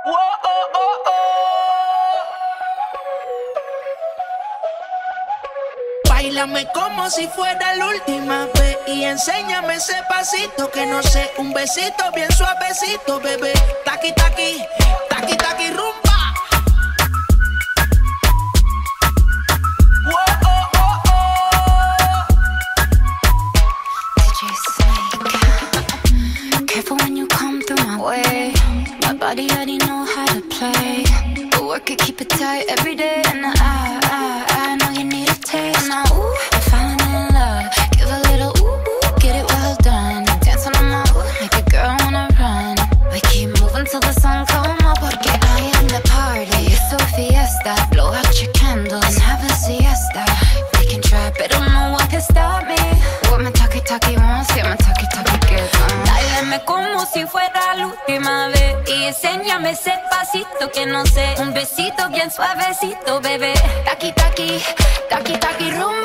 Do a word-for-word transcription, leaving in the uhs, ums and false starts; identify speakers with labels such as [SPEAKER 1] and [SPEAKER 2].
[SPEAKER 1] Whoa, oh, oh, oh. Báilame como si fuera la última vez y enséñame ese pasito que no sé, un besito bien suavecito, bebé. Taqui, taqui, taqui, taqui, rumba.
[SPEAKER 2] My body already know how to play, but work it, keep it tight every day. And I, I, I know you need a taste. Now, ooh, I'm falling in love. Give a little ooh, ooh, get it well done. Dancing on my ooh, make a girl wanna run. We keep moving till the sun come up, porque I am the party. It's so fiesta. Blow out your candles and have a siesta. We can try, but no one can stop me. What my talkie talkie wants, yeah, my talkie talkie gets on. Dáleme como si fuera la última vez y enséñame ese pasito que no sé, un besito bien suavecito, bebé. Taqui, taqui, taqui, taqui, rumba.